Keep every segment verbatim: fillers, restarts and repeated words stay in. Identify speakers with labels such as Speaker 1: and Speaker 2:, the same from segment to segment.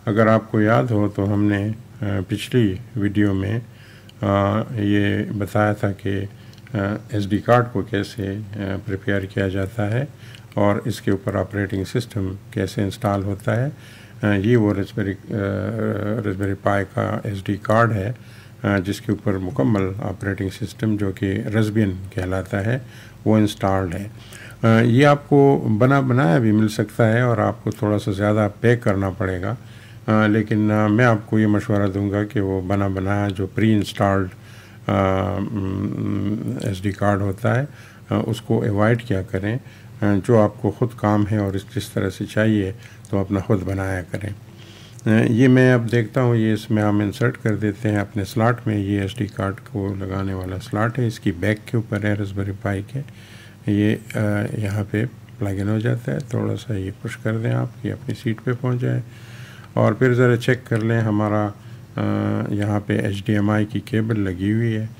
Speaker 1: اگر آپ کو یاد ہو تو ہم نے پچھلی ویڈیو میں یہ بتایا تھا کہ ایس ڈی کارڈ کو کیسے پریپیئر کیا جاتا ہے اور اس کے اوپر آپریٹنگ سسٹم کیسے انسٹال ہوتا ہے. یہ وہ رسبیری رسبیری پائی کا ایس ڈی کارڈ ہے جس کے اوپر مکمل آپریٹنگ سسٹم جو کہ رسبین کہلاتا ہے وہ انسٹالڈ ہے. یہ آپ کو بنا بنایا بھی مل سکتا ہے اور آپ کو تھوڑا سا زیادہ پے کرنا پڑے گا, لیکن میں آپ کو یہ مشورہ دوں گا کہ وہ بنا بنایا جو pre installed S D card ہوتا ہے اس کو ایوائڈ کیا کریں. جو آپ کو خود کام ہے اور اس جس طرح سے چاہیے تو اپنا خود بنایا کریں. یہ میں اب دیکھتا ہوں یہ اس میں ہم انسرٹ کر دیتے ہیں اپنے سلاٹ میں. یہ ایس ڈی کارڈ کو لگانے والا سلاٹ ہے, اس کی بیک کے اوپر ہے رسبیری پائی کے. یہ یہاں پہ پلگ ان ہو جاتا ہے. تھوڑا سا یہ پش کر دیں آپ کہ اپنی سیٹ پہ پہنچ جائے اور پھر ذرا چیک کر لیں ہمارا یہاں پہ ایچ ڈی ایم آئی کی کیبل لگی ہوئی ہے.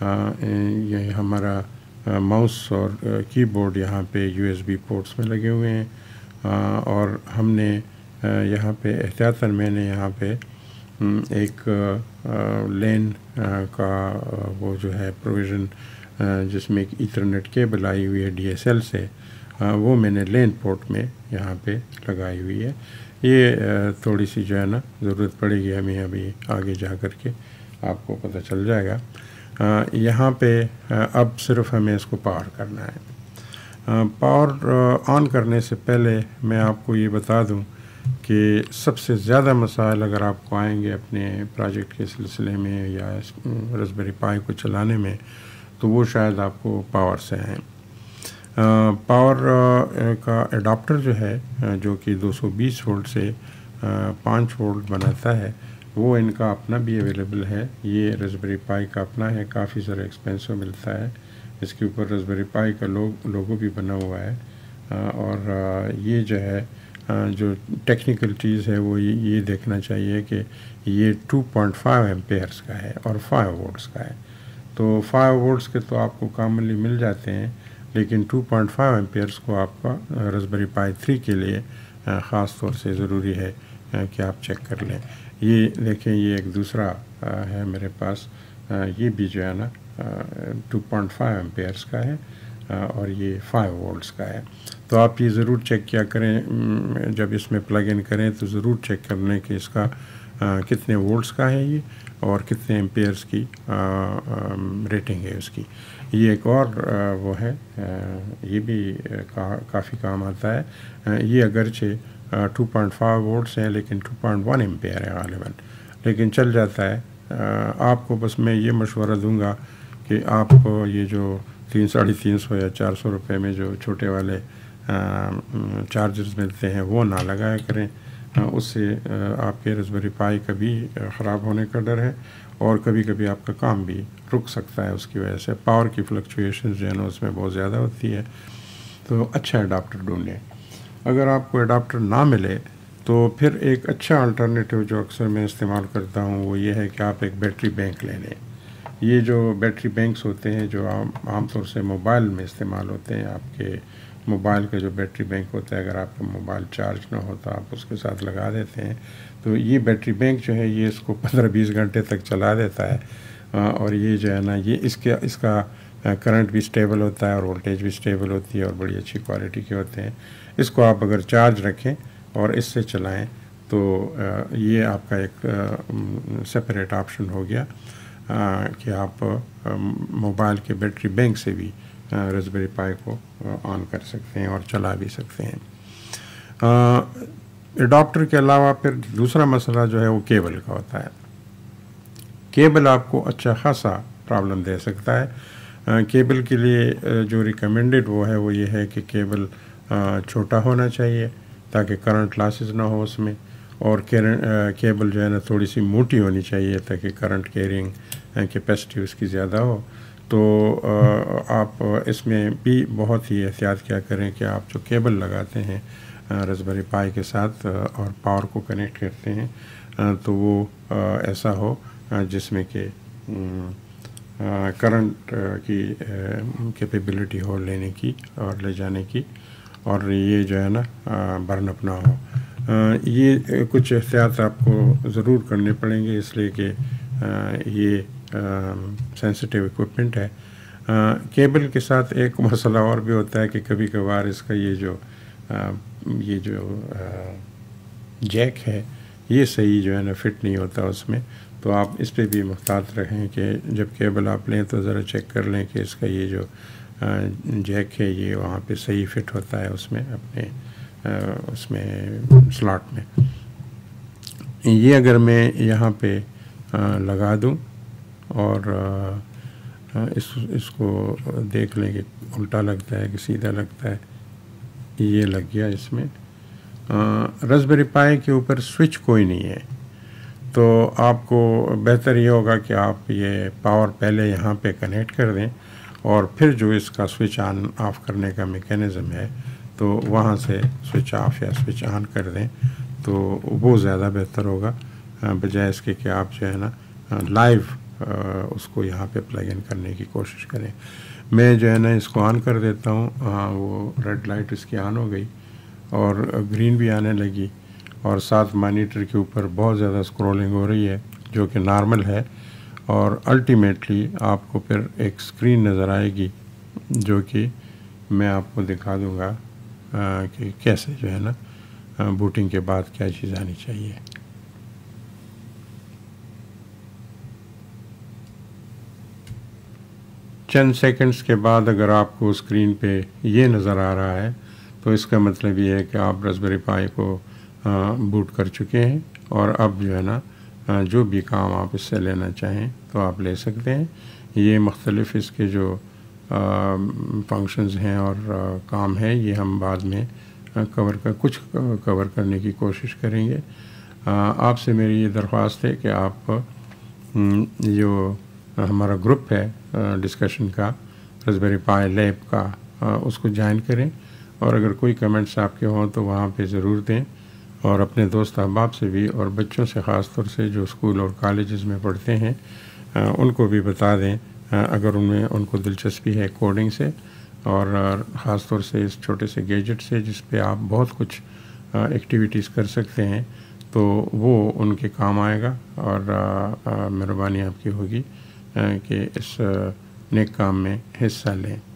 Speaker 1: یہ ہمارا ماؤس اور کی بورڈ یہاں پہ یو ایس بی پورٹس میں لگے ہوئے ہیں اور ہم نے یہاں پہ احتیاطاً میں نے یہاں پہ ایک لین کا وہ جو ہے پروویژن جس میں ایک ایتھرنیٹ کیبل آئی ہوئی ہے ڈی ایس ایل سے, وہ میں نے لین پورٹ میں یہاں پہ لگائی ہوئی ہے. یہ تھوڑی سی جو ہے نا ضرورت پڑے گی ہمیں ابھی آگے جا کر کے, آپ کو پتہ چل جائے گا. یہاں پہ اب صرف ہمیں اس کو پاور کرنا ہے. پاور آن کرنے سے پہلے میں آپ کو یہ بتا دوں کہ سب سے زیادہ مسائل اگر آپ کو آئیں گے اپنے پروجیکٹ کے سلسلے میں یا رسبیری پائی کو چلانے میں تو وہ شاید آپ کو پاور سے آئیں. پاور کا اڈاپٹر جو ہے جو کہ دو سو بیس وولٹ سے پانچ وولٹ بناتا ہے وہ ان کا اپنا بھی اویلیبل ہے. یہ رسبیری پائی کا اپنا ہے, کافی ذرا ایکسپینسو ملتا ہے. اس کے اوپر رسبیری پائی کا لوگ لوگو بھی بنا ہوا ہے اور یہ جو ہے جو ٹیکنیکل چیز ہے وہ یہ دیکھنا چاہیے کہ یہ ٹو پوائنٹ فائیو ایمپیئرس کا ہے اور فائیو وولٹس کا ہے. تو فائیو وولٹس کے تو آپ کو کامنلی مل جاتے ہیں, لیکن ٹو پوائنٹ فائیو ایمپیئرس کو آپ کا رسبیری پائی تھری کے لیے خاص طور سے ضروری ہے کہ آپ چیک کر لیں. یہ دیکھیں یہ ایک دوسرا ہے میرے پاس, یہ بھی جو ہے نا ٹو پوائنٹ فائیو ایمپیئرس کا ہے اور یہ فائیو وولٹس کا ہے. تو آپ یہ ضرور چیک کیا کریں جب اس میں پلگ ان کریں تو ضرور چیک کر لیں کہ اس کا کتنے وولٹس کا ہے یہ اور کتنے ایمپیئرس کی ریٹنگ ہے اس کی. یہ ایک اور وہ ہے, یہ بھی کافی کام آتا ہے. یہ اگرچہ ٹو پوائنٹ فائیو وولٹس ہیں لیکن ٹو پوائنٹ ون ایمپیئر ہے غالباً, لیکن چل جاتا ہے. آپ کو بس میں یہ مشورہ دوں گا کہ آپ کو یہ جو تین ساڑھے تین سو یا چار سو روپے میں جو چھوٹے والے چارجرز ملتے ہیں وہ نہ لگایا کریں. اس سے آپ کے رسبیری پائی کا بھی خراب ہونے کا ڈر ہے اور کبھی کبھی آپ کا کام بھی رک سکتا ہے اس کی وجہ سے. پاور کی فلکچویشنز جو ہے نا اس میں بہت زیادہ ہوتی ہے. تو اچھا اڈاپٹر ڈھونڈیں. اگر آپ کو اڈاپٹر نہ ملے تو پھر ایک اچھا الٹرنیٹیو جو اکثر میں استعمال کرتا ہوں وہ یہ ہے کہ آپ ایک بیٹری بینک لے لیں. یہ جو بیٹری بینکس ہوتے ہیں جو عام عام طور سے موبائل میں استعمال ہوتے ہیں, آپ کے موبائل کا جو بیٹری بینک ہوتا ہے اگر آپ کا موبائل چارج نہ ہوتا آپ اس کے ساتھ لگا دیتے ہیں تو یہ بیٹری بینک جو ہے یہ اس کو پندرہ بیس گھنٹے تک چلا دیتا ہے اور یہ جو ہے نا یہ اس کے اس کا کرنٹ بھی اسٹیبل ہوتا ہے اور وولٹیج بھی اسٹیبل ہوتی ہے اور بڑی اچھی کوالٹی کے ہوتے ہیں. اس کو آپ اگر چارج رکھیں اور اس سے چلائیں تو یہ آپ کا ایک سپریٹ آپشن ہو گیا کہ آپ موبائل کے بیٹری بینک سے بھی رسبیری پائی کو آن کر سکتے ہیں اور چلا بھی سکتے ہیں. اڈاپٹر کے علاوہ پھر دوسرا مسئلہ جو ہے وہ کیبل کا ہوتا ہے. کیبل آپ کو اچھا خاصا پرابلم دے سکتا ہے. کیبل کے لیے جو ریکمینڈڈ وہ ہے وہ یہ ہے کہ کیبل چھوٹا ہونا چاہیے تاکہ کرنٹ لاسز نہ ہو اس میں, اور کیبل جو ہے نا تھوڑی سی موٹی ہونی چاہیے تاکہ کرنٹ کیرنگ کیپیسٹی اس کی زیادہ ہو. تو آپ اس میں بھی بہت ہی احتیاط کیا کریں کہ آپ جو کیبل لگاتے ہیں رسبیری پائی کے ساتھ اور پاور کو کنیکٹ کرتے ہیں تو وہ ایسا ہو جس میں کہ کرنٹ کی کیپیبلٹی ہو لینے کی اور لے جانے کی, اور یہ جو ہے نا برن اپ نہ ہو. یہ کچھ احتیاط آپ کو ضرور کرنے پڑیں گے، اس لیے کہ یہ سینسیٹیو ایکوپمنٹ ہے۔ کیبل کے ساتھ ایک مسئلہ اور بھی ہوتا ہے کہ کبھی کبھار اس کا یہ جو یہ جو جیک ہے یہ صحیح جو ہے نا فٹ نہیں ہوتا اس میں، تو آپ اس پہ بھی محتاط رہیں کہ جب کیبل آپ لیں تو ذرا چیک کر لیں کہ اس کا یہ جو جیک ہے یہ وہاں پہ صحیح فٹ ہوتا ہے اس میں، اپنے اس میں سلاٹ میں۔ یہ اگر میں یہاں پہ لگا دوں اور اس اس کو دیکھ لیں کہ الٹا لگتا ہے کہ سیدھا لگتا ہے، یہ لگ گیا اس میں۔ راسبیری پائی کے اوپر سوئچ کوئی نہیں ہے، تو آپ کو بہتر یہ ہوگا کہ آپ یہ پاور پہلے یہاں پہ کنیکٹ کر دیں اور پھر جو اس کا سوئچ آن آف کرنے کا میکینزم ہے تو وہاں سے سوئچ آف یا سوئچ آن کر دیں، تو وہ زیادہ بہتر ہوگا بجائے اس کے کہ آپ جو ہے نا لائیو اس کو یہاں پہ پلگ ان کرنے کی کوشش کریں۔ میں جو ہے نا اس کو آن کر دیتا ہوں، ہاں وہ ریڈ لائٹ اس کی آن ہو گئی اور گرین بھی آنے لگی، اور ساتھ مانیٹر کے اوپر بہت زیادہ اسکرولنگ ہو رہی ہے جو کہ نارمل ہے، اور الٹیمیٹلی آپ کو پھر ایک اسکرین نظر آئے گی جو کہ میں آپ کو دکھا دوں گا کہ کیسے جو ہے نا بوٹنگ کے بعد کیا چیز آنی چاہیے۔ چند سیکنڈز کے بعد اگر آپ کو اسکرین پہ یہ نظر آ رہا ہے تو اس کا مطلب یہ ہے کہ آپ راسبیری پائی کو بوٹ کر چکے ہیں، اور اب جو ہے نا جو بھی کام آپ اس سے لینا چاہیں تو آپ لے سکتے ہیں۔ یہ مختلف اس کے جو فنکشنز ہیں اور کام ہیں یہ ہم بعد میں کور کر کچھ کور کرنے کی کوشش کریں گے۔ آپ سے میری یہ درخواست ہے کہ آپ جو ہمارا گروپ ہے ڈسکشن کا راسبیری پائی لیب کا اس کو جوائن کریں، اور اگر کوئی کمنٹس آپ کے ہوں تو وہاں پہ ضرور دیں، اور اپنے دوست احباب سے بھی اور بچوں سے خاص طور سے جو اسکول اور کالجز میں پڑھتے ہیں ان کو بھی بتا دیں اگر ان میں ان کو دلچسپی ہے کوڈنگ سے، اور خاص طور سے اس چھوٹے سے گیجٹ سے جس پہ آپ بہت کچھ ایکٹیویٹیز کر سکتے ہیں، تو وہ ان کے کام آئے گا، اور مہربانی آپ کی ہوگی کہ اس نیک کام میں حصہ لیں۔